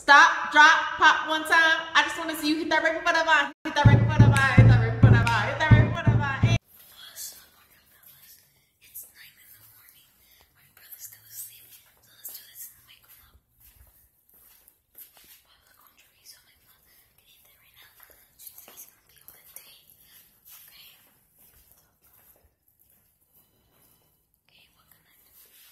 Stop, drop, pop one time. I just want to see you hit that record for the vibe. Hit that record for the vibe. Hit that record for the vibe. Hit that record for the vibe. What's up, fellas? It's 9 in the morning. My brother's still asleep, so let's do this and wake him up. Well, con chorizo, my mom can eat that right now. He's gonna be all that day. Okay. Okay, what can I do?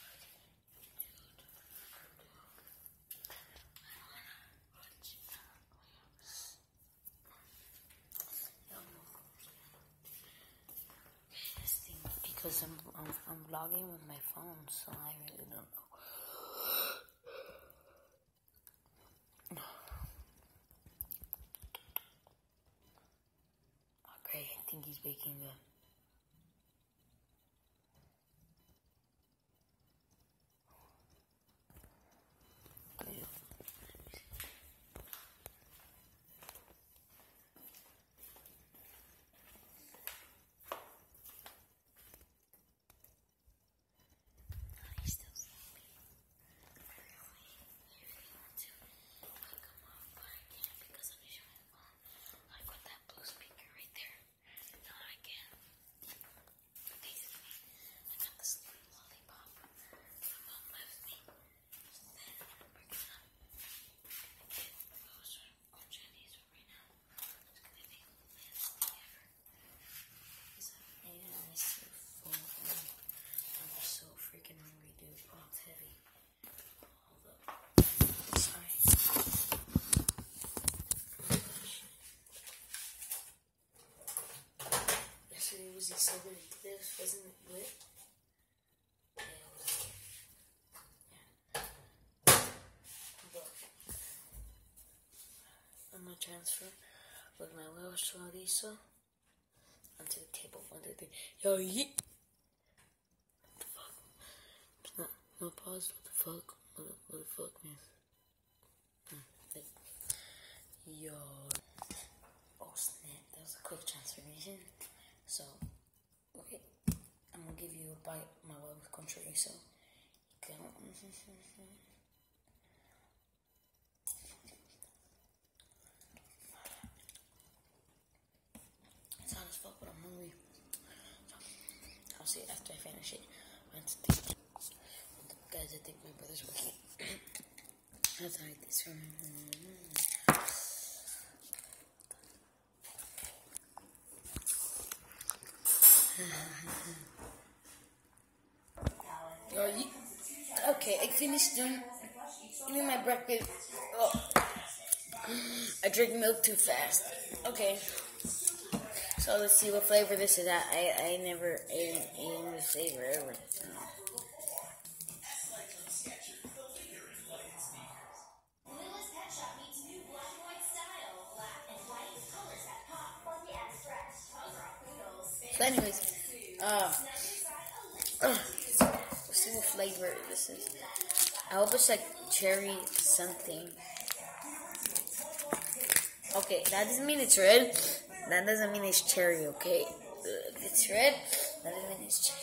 Because I'm vlogging with my phone, so I really don't know. Okay, I think he's waking up. Okay. He's still sleeping. I really want to wake him up, but I can't because I'm using my phone. Like with that blue speaker right there. No, I can't. Basically, I got the sleeping lollipop. My mom left me. So then we're gonna get those on Chinese right now. It's gonna be the best thing ever. Because I miss your phone. I'm so freaking hungry, dude. Oh, it's heavy. Hold up. Sorry. Oh, gosh. Yesterday was December 5th, wasn't it lit? Yeah, it was lit. Yeah. But I'm gonna transfer with my little chorizo onto the table. 1, 2, 3. Yo, yeet! No pause. What the fuck? What the fuck, man? Like, yo. Oh snap! That was a quick transformation. So, okay, I'm gonna give you a bite, my love with con chorizo. Go. It's hot as fuck, but I'm hungry. So, I'll see it after I finish it. Guys, I think my brother's working. Let's hide this from him. Okay, I finished doing my breakfast. Oh, I drink milk too fast. Okay, so let's see what flavor this is. I never ate this flavor ever. So anyways, let's see what flavor this is. I hope it's like cherry something. Okay, that doesn't mean it's red. That doesn't mean it's cherry, okay? If it's red, that doesn't mean it's cherry.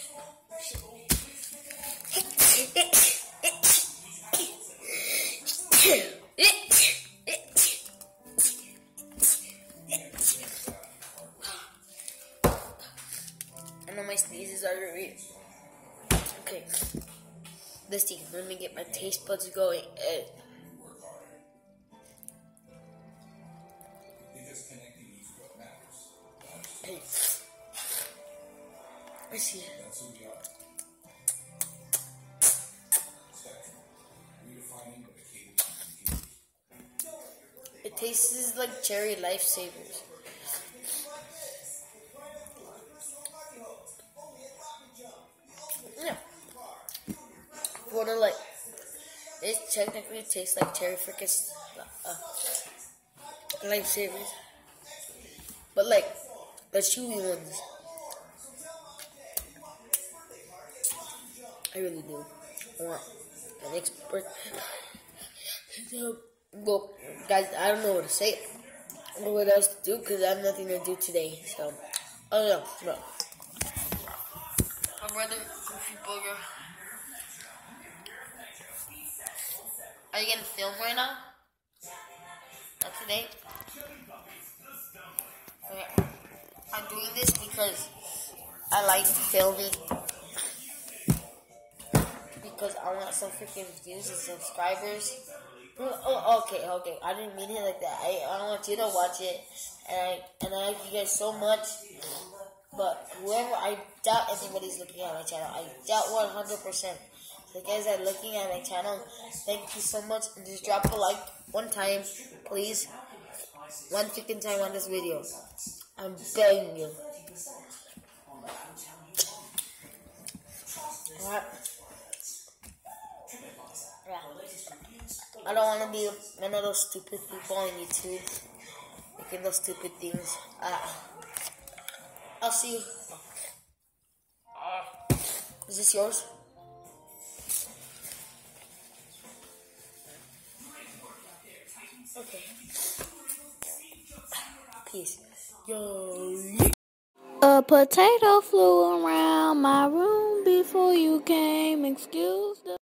I know my sneezes are already. Okay. Let's see. Let me get my taste buds going. Hey. Let's see. It tastes like cherry lifesavers. Yeah. Water like it technically tastes like cherry freaking lifesavers, but like the chewy ones. I really do. I want an expert. Well, guys, I don't know what to say or what else to do because I have nothing to do today. So, oh no. My brother, Goofy Booger. Are you gonna film right now? procrastinate. Okay. I'm doing this because I like filming. Because I want some freaking views and subscribers. Oh, okay. I didn't mean it like that. I want you to watch it, and I like you guys so much. But I doubt anybody's looking at my channel. I doubt 100%. So guys that are looking at my channel, thank you so much. And just drop a like one time, please. One freaking time on this video. I'm begging you. Alright. Yeah. I don't want to be one of those stupid people on YouTube making those stupid things. I'll see you. Is this yours? Okay. Peace. Yo. A potato flew around my room before you came. Excuse the